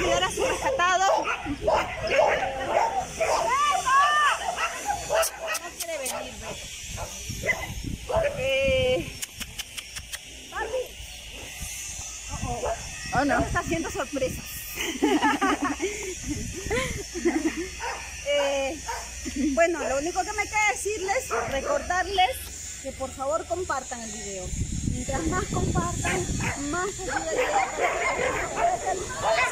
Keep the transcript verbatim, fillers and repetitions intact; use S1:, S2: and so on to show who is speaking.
S1: y ahora su rescatado. No quiere venir, eh... oh, oh. Oh, no. Está haciendo sorpresas. eh, bueno, lo único que me queda decirles, recordarles que por favor compartan el video. Mientras más compartan, más ayuda llega.